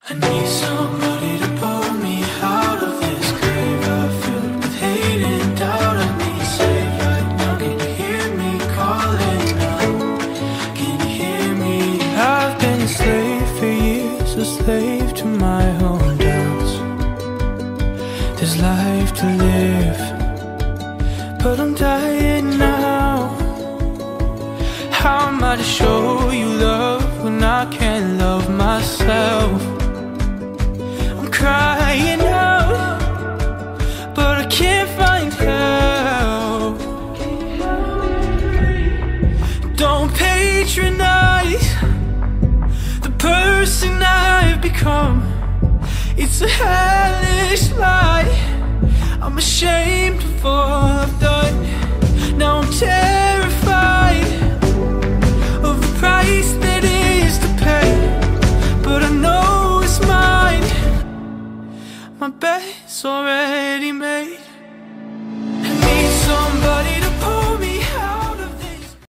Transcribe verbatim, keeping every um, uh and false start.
I need somebody to pull me out of this grave I filled with hate and doubt. I need save right now. Can you hear me calling out? Can you hear me? I've been a slave for years, a slave to my own doubts. There's life to live, but I'm dying now. How am I to show you love when I can't love myself? I'm crying out, but I can't find help. Don't patronize the person I've become. It's a hellish lie. I'm ashamed of all I've done. Now I'm terrified of the price that is to pay, but I know it's mine. My bed's already made.